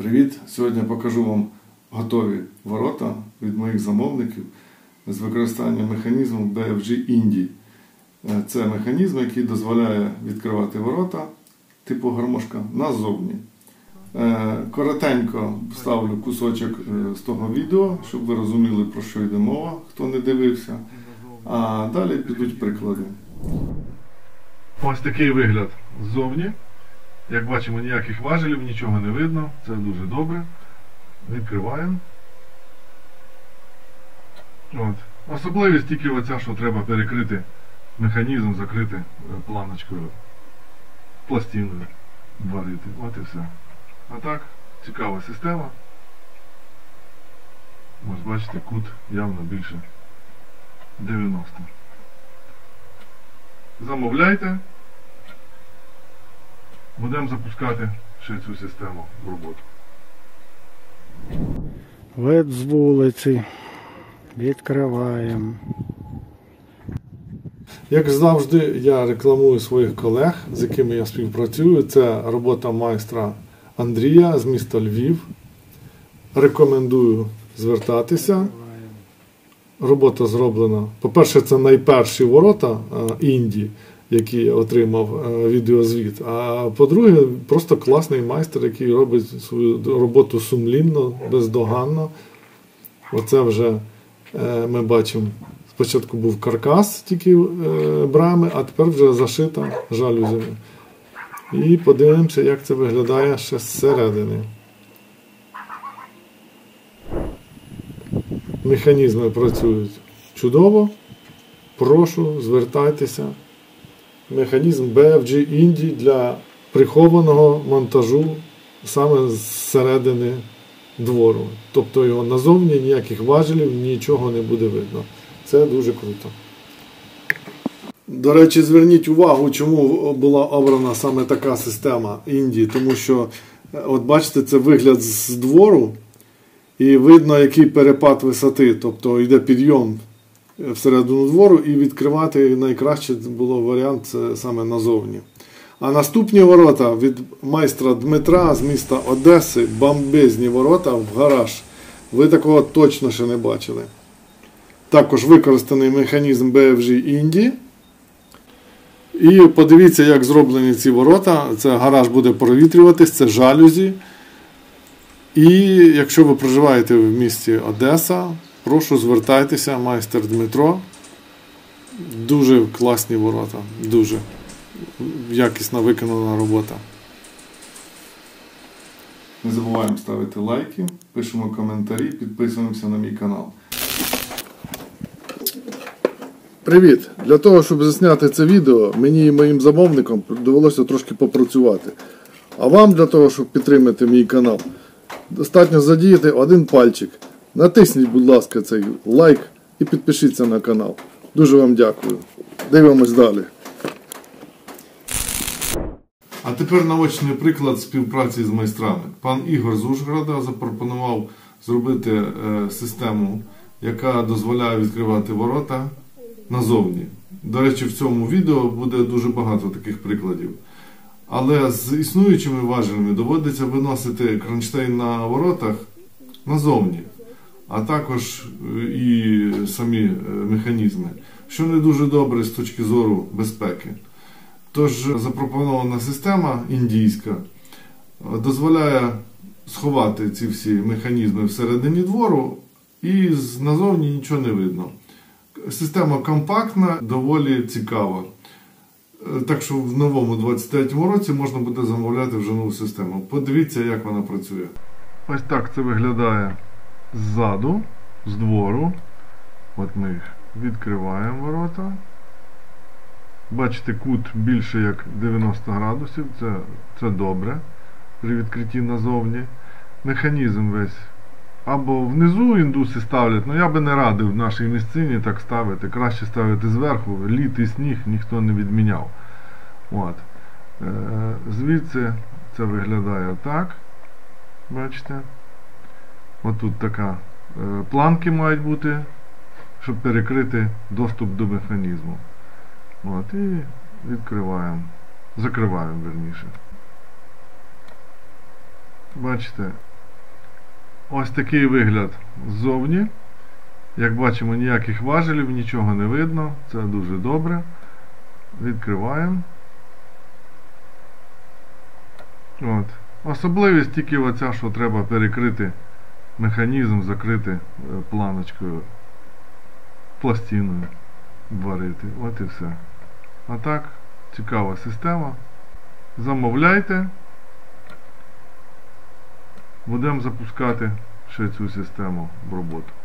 Привіт! Сьогодні покажу вам готові ворота від моїх замовників з використанням механізму BFG Indy. Це механізм, який дозволяє відкривати ворота типу гармошка назовні. Коротенько вставлю кусочок з того відео, щоб ви розуміли, про що йде мова, хто не дивився. А далі підуть приклади. Ось такий вигляд ззовні. Як бачимо, ніяких важелів, нічого не видно, це дуже добре. Відкриваємо. От. Особливість тільки оця, що треба перекрити механізм, закрити планочкою, пластиною варити. От і все. А так, цікава система. Ось бачите, кут явно більше 90. Замовляйте. Будемо запускати ще цю систему в роботу. Вид з вулиці. Відкриваємо. Як завжди, я рекламую своїх колег, з якими я співпрацюю. Це робота майстра Андрія з міста Львів. Рекомендую звертатися. Робота зроблена. По-перше, це найперші ворота Інді, які я отримав відеозвіт. А по-друге, просто класний майстер, який робить свою роботу сумлінно, бездоганно. Оце вже ми бачимо, спочатку був каркас, тільки брами, а тепер вже зашита жалюзями. І подивимося, як це виглядає ще зсередини. Механізми працюють чудово. Прошу, звертайтеся. Механізм BFG Indy для прихованого монтажу саме зсередини двору. Тобто його назовні ніяких важелів, нічого не буде видно. Це дуже круто. До речі, зверніть увагу, чому була обрана саме така система Indy. Тому що, от бачите, це вигляд з двору і видно, який перепад висоти. Тобто йде підйом всередину двору, і відкривати найкраще було варіант це саме назовні. А наступні ворота від майстра Дмитра з міста Одеси, бомбезні ворота в гараж. Ви такого точно ще не бачили. Також використаний механізм BFG Indy. І подивіться, як зроблені ці ворота. Це гараж буде провітрюватись, це жалюзі. І якщо ви проживаєте в місті Одеса, прошу, звертайтеся, майстер Дмитро. Дуже класні ворота, дуже якісно виконана робота. Не забуваємо ставити лайки, пишемо коментарі, підписуємося на мій канал. Привіт! Для того, щоб засняти це відео, мені і моїм замовникам довелося трошки попрацювати. А вам для того, щоб підтримати мій канал, достатньо задіяти один пальчик. Натисніть, будь ласка, цей лайк і підпишіться на канал. Дуже вам дякую. Дивимось далі. А тепер наочний приклад співпраці з майстрами. Пан Ігор з Ужгорода запропонував зробити систему, яка дозволяє відкривати ворота назовні. До речі, в цьому відео буде дуже багато таких прикладів. Але з існуючими важелями доводиться виносити кронштейн на воротах назовні, а також і самі механізми, що не дуже добре з точки зору безпеки. Тож запропонована система індійська дозволяє сховати ці всі механізми всередині двору і назовні нічого не видно. Система компактна, доволі цікава. Так що в новому 23-му році можна буде замовляти вже нову систему. Подивіться, як вона працює. Ось так це виглядає ззаду, з двору. От ми їх відкриваємо ворота. Бачите, кут більше як 90 градусів. Це добре при відкритті назовні. Механізм весь. Або внизу індуси ставлять, але я би не радив в нашій місцині так ставити. Краще ставити зверху, лід і сніг ніхто не відміняв. От. Звідси це виглядає так. Бачите? Отут така планки мають бути, щоб перекрити доступ до механізму. От. І відкриваємо. Закриваємо, верніше. Бачите, Ось такий вигляд ззовні. Як бачимо, ніяких важелів, нічого не видно. Це дуже добре. Відкриваємо. От. Особливість тільки оця, що треба перекрити механізм, закрити планочкою, пластиною варити. От і все. А так, цікава система. Замовляйте. Будемо запускати ще цю систему в роботу.